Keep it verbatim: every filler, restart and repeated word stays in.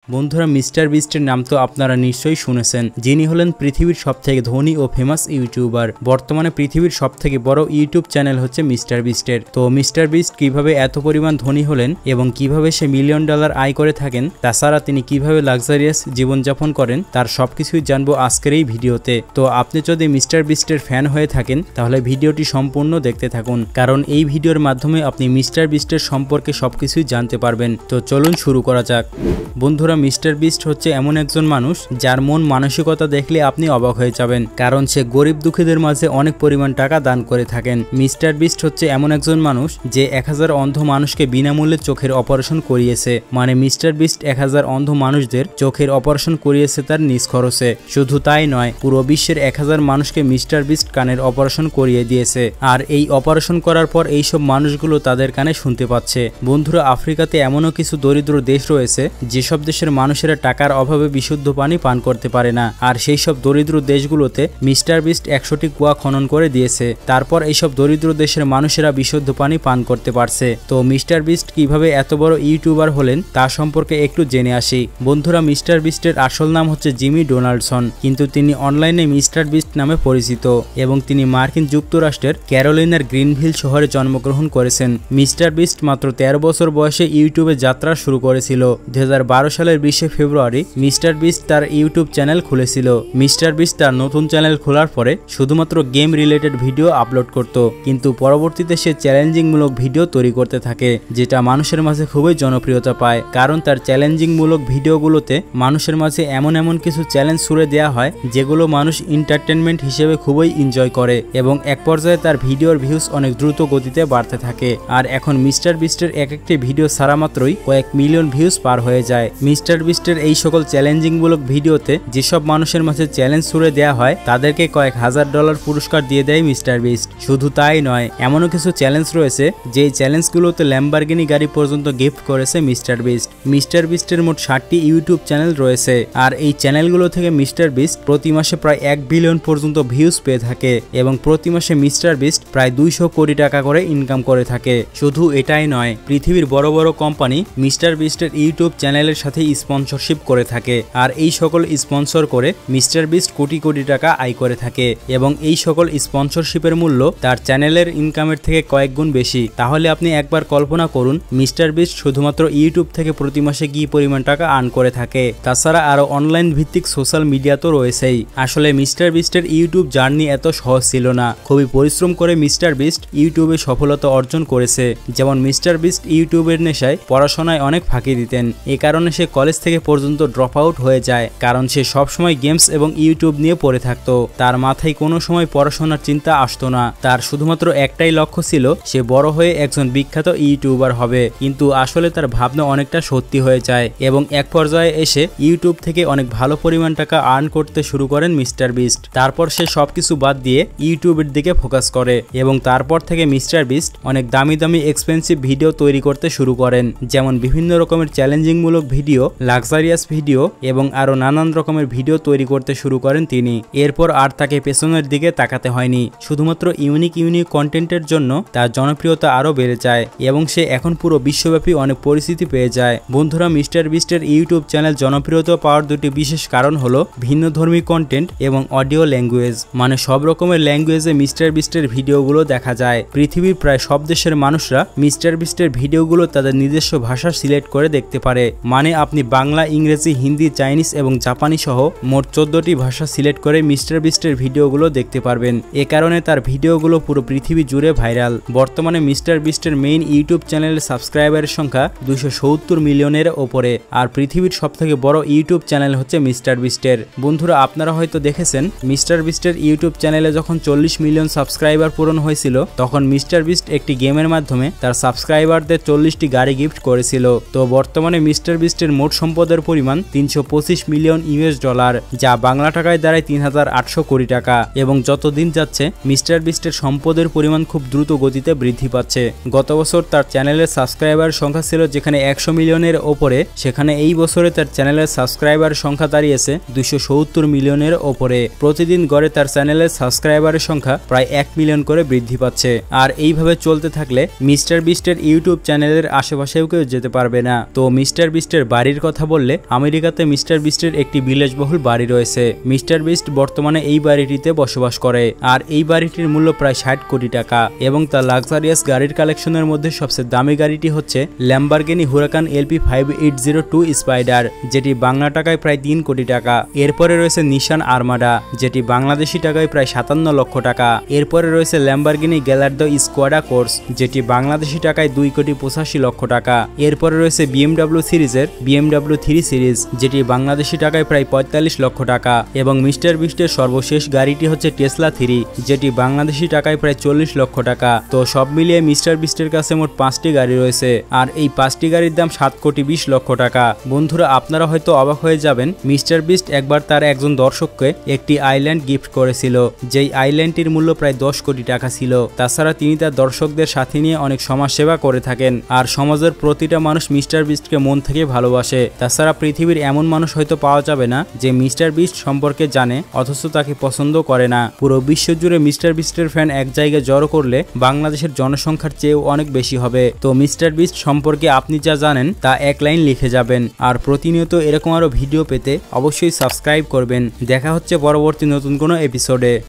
বন্ধুরা মিস্টার বিস্টের নাম তো আপনারা নিশ্চয়ই শুনেছেন, যিনি হলেন পৃথিবীর সবথেকে ধনী ও ফেমাস ইউটিউবার। বর্তমানে পৃথিবীর সবথেকে বড় ইউটিউব চ্যানেল হচ্ছে মিস্টার বিস্টের। তো মিস্টার বিস্ট কিভাবে এত পরিমাণ ধনী হলেন এবং কিভাবে সে মিলিয়ন ডলার আয় করে থাকেন, তাছাড়া তিনি কিভাবে লাক্সারিয়াস জীবনযাপন করেন, তার সবকিছুই জানবো আজকের এই ভিডিওতে। তো আপনি যদি মিস্টার বিস্টের ফ্যান হয়ে থাকেন তাহলে ভিডিওটি সম্পূর্ণ দেখতে থাকুন, কারণ এই ভিডিওর মাধ্যমে আপনি মিস্টার বিস্টের সম্পর্কে সবকিছুই জানতে পারবেন। তো চলুন শুরু করা যাক। বন্ধুরা মিস্টার বিস্ট হচ্ছে এমন একজন মানুষ যার মন মানসিকতা দেখলে আপনি অবাক হয়ে যাবেন, কারণ সে গরিব দুঃখীদের মাঝে অনেক পরিমাণ টাকা দান করে থাকেন। মিস্টার বিস্ট হচ্ছে এমন একজন মানুষ যে এক হাজার অন্ধ মানুষকে বিনামূল্যে চোখের অপারেশন করিয়েছে। মানে মিস্টার বিস্ট এক হাজার অন্ধ মানুষদের চোখের অপারেশন করিয়েছে তার নিজ খরচে। শুধু তাই নয়, পুরো বিশ্বের এক হাজার মানুষকে মিস্টার বিস্ট কানের অপারেশন করিয়ে দিয়েছে। আর এই অপারেশন করার পর এইসব মানুষগুলো তাদের কানে শুনতে পাচ্ছে। বন্ধুরা আফ্রিকাতে এমনও কিছু দরিদ্র দেশ রয়েছে যেসব দেশের মানুষেরা টাকার অভাবে বিশুদ্ধ পানি পান করতে পারে না, আর সেই সব দরিদ্র দেশগুলোতে মিস্টার বিস্ট একশোটি কুয়া খনন করে দিয়েছে। তারপর এইসব দরিদ্র দেশের মানুষেরা বিশুদ্ধ পানি পান করতে পারছে। তো মিস্টার বিস্ট কিভাবে এত বড় ইউটিউবার হলেন তা সম্পর্কে একটু জেনে আসি। বন্ধুরা মিস্টার বিস্টের আসল নাম হচ্ছে জিমি ডোনাল্ডসন, কিন্তু তিনি অনলাইনে মিস্টার বিস্ট নামে পরিচিত এবং তিনি মার্কিন যুক্তরাষ্ট্রের ক্যারোলিনার গ্রিনভিল শহরে জন্মগ্রহণ করেছেন। মিস্টার বিস্ট মাত্র তেরো বছর বয়সে ইউটিউবে যাত্রা শুরু করেছিল। দুই হাজার বারো সালের বিশে ফেব্রুয়ারি মিস্টার বিস্ট তার ইউটিউব চ্যানেল খুলেছিল। মিস্টার বিস্ট তার নতুন চ্যানেল খোলার পরে শুধুমাত্র গেম রিলেটেড ভিডিও আপলোড করত, কিন্তু পরবর্তীতে সে চ্যালেঞ্জিং মূলক ভিডিও তৈরি করতে থাকে, যেটা মানুষের মাঝে খুবই জনপ্রিয়তা পায়। কারণ তার চ্যালেঞ্জিং মূলক ভিডিওগুলোতে মানুষের মাঝে এমন এমন কিছু চ্যালেঞ্জ ছুড়ে দেওয়া হয় যেগুলো মানুষ এন্টারটেনমেন্ট হিসেবে খুবই এনজয় করে, এবং এক পর্যায়ে তার ভিডিওর ভিউজ অনেক দ্রুত গতিতে বাড়তে থাকে। আর এখন মিস্টার বিস্টের এক একটি ভিডিও ছাড়া মাত্রই কয়েক মিলিয়ন ভিউজ পার হয়ে যায়। মিস্টার বিস্টের এই সকল চ্যালেঞ্জিং মূলক ভিডিওতে যেসব মানুষের মাঝে চ্যালেঞ্জ ছুড়ে দেওয়া হয় তাদেরকে কয়েক হাজার ডলার পুরস্কার দিয়ে দেয় মিস্টার বিস্ট। শুধু তাই নয়, এমনও কিছু চ্যালেঞ্জ রয়েছে যেই চ্যালেঞ্জগুলোতে ল্যাম্বরগিনি গাড়ি পর্যন্ত গিফট করেছে মিস্টার বিস্ট। মিস্টার বিস্টের মোট ষাটটি ইউটিউব চ্যানেল রয়েছে, আর এই চ্যানেলগুলো থেকে মিস্টার বিস্ট প্রতি মাসে প্রায় এক বিলিয়ন পর্যন্ত ভিউজ পেয়ে থাকে, এবং প্রতি মাসে মিস্টার বিস্ট প্রায় দুইশো কোটি টাকা করে ইনকাম করে থাকে। শুধু এটাই নয়, পৃথিবীর বড় বড় কোম্পানি মিস্টার বিস্টের ইউটিউব চ্যানেলের সাথে স্পন্সরশিপ করে থাকে, আর এই সকল স্পন্সর করে মিস্টার বিস্ট কোটি কোটি টাকা আয় করে থাকে, এবং এই সকল স্পন্সরশিপের মূল্য তার চ্যানেলের ইনকামের থেকে কয়েক গুণ বেশি। তাহলে আপনি একবার কল্পনা করুন মিস্টার বিস্ট শুধুমাত্র ইউটিউব থেকে প্রতি মাসে কি পরিমাণ টাকা আর্ন করে থাকে। তাছাড়া আরো অনলাইন ভিত্তিক সোশ্যাল মিডিয়া তো রয়েছেই। আসলে মিস্টার বিস্টের ইউটিউব জার্নি এত সহজ ছিল না, খুবই পরিশ্রম করে মিস্টার বিস্ট ইউটিউবে সফলতা অর্জন করেছে। যেমন মিস্টার বিস্ট ইউটিউবের নেশায় পড়াশোনায় অনেক ফাঁকি দিতেন, এ কারণে সে কলেজ থেকে পর্যন্ত ড্রপ আউট হয়ে যায়, কারণ সে সবসময় গেমস এবং ইউটিউব নিয়ে পড়ে থাকতো। তার মাথায় কোনো সময় পড়াশোনার চিন্তা আসতো না, তার শুধুমাত্র একটাই লক্ষ্য ছিল সে বড় হয়ে একজন বিখ্যাত ইউটিউবার হবে। কিন্তু আসলে তার ভাবনা অনেকটা সত্যি হয়ে যায়, এবং এক পর্যায়ে এসে ইউটিউব থেকে অনেক ভালো পরিমাণ টাকা আর্ন করতে শুরু করেন মিস্টার বিস্ট। তারপর সে সবকিছু বাদ দিয়ে ইউটিউবের দিকে ফোকাস করে, এবং তারপর থেকে মিস্টার বিস্ট অনেক দামি দামি এক্সপেন্সিভ ভিডিও তৈরি করতে শুরু করেন, যেমন বিভিন্ন রকমের চ্যালেঞ্জিং মূলক ভিডিও, লাক্সারিয়াস ভিডিও এবং আরো নানান রকমের ভিডিও তৈরি করতে শুরু করেন তিনি। এরপর আর তাকে পেছনের দিকে তাকাতে হয়নি, শুধুমাত্র ইউনিক ইউনিক কন্টেন্টের জন্য তার জনপ্রিয়তা আরো বেড়ে যায়, এবং সে এখন পুরো বিশ্বব্যাপী অনেক পরিচিতি পেয়ে যায়। বন্ধুরা মিস্টার বিস্টের ইউটিউব চ্যানেল জনপ্রিয়তা পাওয়ার দুটি বিশেষ কারণ হলো ভিন্নধর্মী কন্টেন্ট এবং অডিও ল্যাঙ্গুয়েজ। মানে সব রকমের ল্যাঙ্গুয়েজে মিস্টার বিস্টের ভিডিওগুলো দেখা যায়। পৃথিবীর প্রায় সব দেশের মানুষরা মিস্টার বিস্টের ভিডিওগুলো তাদের নিজস্ব ভাষা সিলেক্ট করে দেখতে পারে। মানে আপনি বাংলা, ইংরেজি, হিন্দি, চাইনিজ এবং জাপানি সহ মোট চোদ্দটি ভাষা সিলেক্ট করে মিস্টার বিস্টের ভিডিওগুলো দেখতে পারবেন। এ কারণে তার ভিডিওগুলো পুরো পৃথিবী জুড়ে ভাইরাল। বর্তমানে মিস্টার বিস্টের মেইন ইউটিউব চ্যানেলের সাবস্ক্রাইবারের সংখ্যা দুইশো সত্তর মিলিয়নের ওপরে, আর পৃথিবীর সবথেকে বড় ইউটিউব চ্যানেল হচ্ছে মিস্টার বিস্টের। বন্ধুরা আপনারা হয়তো দেখেছেন মিস্টার বিস্টের ইউটিউব চ্যানেলে যখন চল্লিশ মিলিয়ন সাবস্ক্রাইবার পূরণ হয়েছিল তখন মিস্টার বিস্ট একটি গেমের মাধ্যমে তার সাবস্ক্রাইবারদের চল্লিশটি গাড়ি গিফট করেছিল। তো বর্তমানে মিস্টার বিস্টের মোট সম্পদের পরিমাণ তিনশো পঁচিশ মিলিয়ন ইউএস ডলার, যা বাংলা টাকায় দাঁড়ায় তিন হাজার আটশো কোটি টাকা, এবং যত দিন যাচ্ছে মিস্টার বিস্টের সম্পদের পরিমাণ খুব দ্রুত গতিতে বৃদ্ধি পাচ্ছে। গত বছর তার চ্যানেলের সাবস্ক্রাইবার সংখ্যা ছিল যেখানে একশো মিলিয়নের ওপরে, সেখানে এই বছরে তার চ্যানেলের সাবস্ক্রাইবার সংখ্যা দাঁড়িয়েছে দুইশো সত্তর মিলিয়নের ওপরে। প্রতিদিন গড়ে তার চ্যানেলের সাবস্ক্রাইবারের সংখ্যা প্রায় এক মিলিয়ন করে বৃদ্ধি পাচ্ছে। আর এইভাবে চলতে থাকলে মিস্টার বিস্টের ইউটিউব চ্যানেলের আশেপাশেও কেউ যেতে পারবে না। তো মিস্টার বিস্টের বাড়ির বাড়ির কথা বললে আমেরিকাতে মিস্টার বিস্টের একটি বিলাসবহুল বাড়ি রয়েছে। মিস্টার বিস্ট বর্তমানে এই বাড়িটিতে বসবাস করে আর এই বাড়িটির মূল্য প্রায় ষাট কোটি টাকা এবং তার লাক্সারিয়াস গাড়ির কালেকশনের মধ্যে সবচেয়ে দামি গাড়িটি হচ্ছে Lamborghini Huracan LP five eight zero two Spyder, যেটি বাংলা টাকায় প্রায় তিন কোটি টাকা। এরপরে রয়েছে নিশান আরমাডা, যেটি বাংলাদেশি টাকায় প্রায় সাতান্ন লক্ষ টাকা। এরপরে রয়েছে ল্যাম্বরগিনি গ্যালার্দো স্কোয়াডা কোর্স, যেটি বাংলাদেশি টাকায় দুই কোটি পঁচাশি লক্ষ টাকা। এরপরে রয়েছে বিএমডাব্লিউ সিরিজের বিএমডাব্লিউ থ্রি সিরিজ, যেটি বাংলাদেশি টাকায় প্রায় পঁয়তাল্লিশ লক্ষ টাকা এবং মিস্টার বিস্টের সর্বশেষ গাড়িটি হচ্ছে টেসলা থ্রি, যেটি বাংলাদেশি টাকায় প্রায় চল্লিশ লক্ষ টাকা। তো সব মিলিয়ে মিস্টার বিস্টের কাছে মোট পাঁচটি গাড়ি রয়েছে আর এই পাঁচটি গাড়ির দাম সাত কোটি বিশ লক্ষ টাকা। বন্ধুরা, আপনারা হয়তো অবাক হয়ে যাবেন, মিস্টার বিস্ট একবার তার একজন দর্শককে একটি আইল্যান্ড গিফট করেছিল, যেই আইল্যান্ডটির মূল্য প্রায় দশ কোটি টাকা ছিল। তাছাড়া তিনি তার দর্শকদের সাথে নিয়ে অনেক সমাজসেবা করে থাকেন আর সমাজের প্রতিটা মানুষ মিস্টার বিস্টকে মন থেকে ভালোবাসে। তাছাড়া পৃথিবীর এমন মানুষ হয়তো পাওয়া যাবে না যে মিস্টার বিস্ট সম্পর্কে জানে অথচ তাকে পছন্দ করে না। পুরো বিশ্ব জুড়ে মিস্টার বিস্টের ফ্যান এক জায়গায় জড়ো করলে বাংলাদেশের জনসংখ্যার চেয়েও অনেক বেশি হবে। তো মিস্টার বিস্ট সম্পর্কে আপনি যা জানেন তা এক লাইন লিখে যাবেন আর প্রতিনিয়ত এরকম আরো ভিডিও পেতে অবশ্যই সাবস্ক্রাইব করবেন। দেখা হচ্ছে পরবর্তী নতুন কোনো এপিসোডে।